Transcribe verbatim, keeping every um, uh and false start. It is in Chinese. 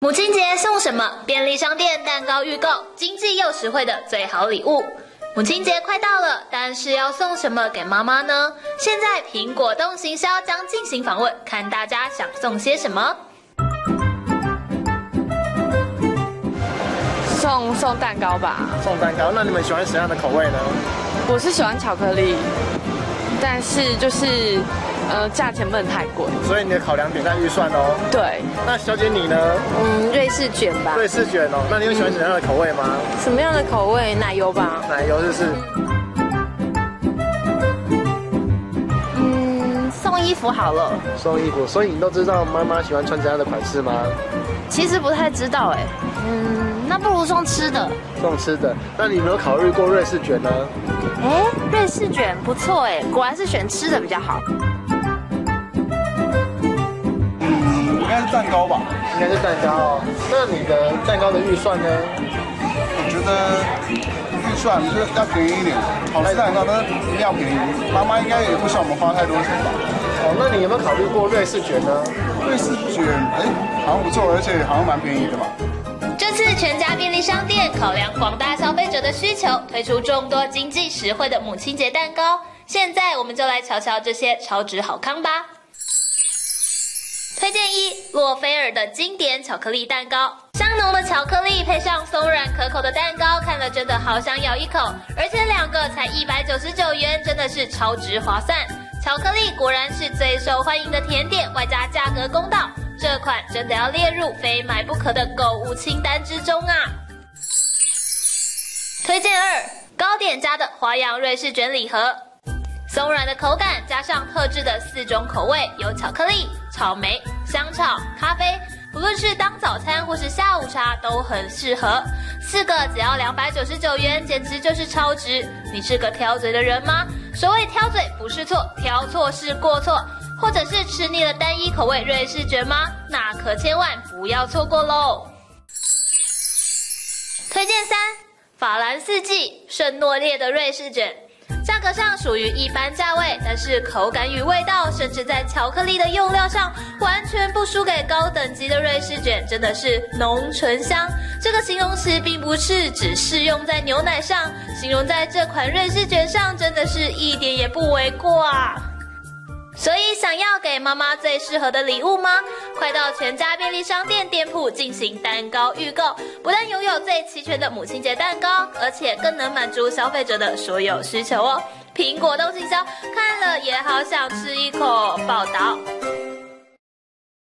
母亲节送什么？便利商店蛋糕预购，经济又实惠的最好礼物。母亲节快到了，但是要送什么给妈妈呢？现在苹果动行销将进行访问，看大家想送些什么。 送送蛋糕吧。 送蛋糕，那你们喜欢什么样的口味呢？ 我是喜欢巧克力，但是就是呃价钱不能太贵。 所以你的考量点在预算哦。 对。 那小姐你呢？ 嗯，瑞士卷吧。 瑞士卷哦，那你有喜欢什么样的口味吗？ 什么样的口味？奶油吧。 奶油就是。 嗯，送衣服好了。 送衣服，所以你都知道妈妈喜欢穿怎样的款式吗？ 其实不太知道哎。嗯。那不如送吃的。 送吃的，那你有没有考虑过瑞士卷呢？ 哎，瑞士卷不错哎，果然是选吃的比较好。 嗯，应该是蛋糕吧？ 应该是蛋糕哦。那你的蛋糕的预算呢？ 我觉得预算就是要便宜一点，好吃蛋糕但是一定要便宜。妈妈应该也不希望我们花太多钱吧？ 哦，那你有没有考虑过瑞士卷呢？ 瑞士卷，哎，好像不错，而且好像蛮便宜的嘛。 这次全家便利商店考量广大消费者的需求，推出众多经济实惠的母亲节蛋糕。现在我们就来瞧瞧这些超值好康吧。推荐一：洛菲尔的经典巧克力蛋糕，香浓的巧克力配上松软可口的蛋糕，看了真的好想咬一口，而且两个才一百九十九元，真的是超值划算。巧克力果然是最受欢迎的甜点，外加价格公道。这款真的要列入非买不可的购物清单之中啊！推荐二：糕点家的花样瑞士卷礼盒，松软的口感加上特制的四种口味，有巧克力、草莓、香草、咖啡，不论是当早餐或是下午茶都很适合。四个只要两百九十九元，简直就是超值！你是个挑嘴的人吗？所谓挑嘴不是错，挑错是过错。或者是吃腻了单一口味瑞士卷吗？那可千万不要错过喽！推荐三：法兰四季圣诺列的瑞士卷，价格上属于一般价位，但是口感与味道，甚至在巧克力的用料上，完全不输给高等级的瑞士卷，真的是浓醇香。这个形容词并不是只适用在牛奶上，形容在这款瑞士卷上，真的是一点也不为过啊！所以想要给妈妈最适合的礼物吗？快到全家便利商店店铺进行蛋糕预购，不但拥有最齐全的母亲节蛋糕，而且更能满足消费者的所有需求哦。苹果动行销，看了也好想吃一口，报道。